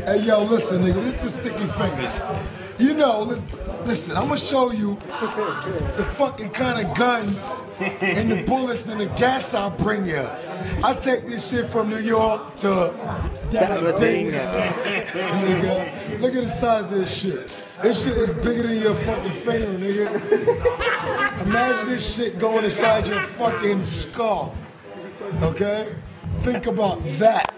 Hey, yo, listen, nigga, this is Sticky Fingers. You know, listen, I'm gonna show you the fucking kind of guns and the bullets and the gas I'll bring you. I take this shit from New York to nigga. Look at the size of this shit. This shit is bigger than your fucking finger, nigga. Imagine this shit going inside your fucking skull. Okay? Think about that.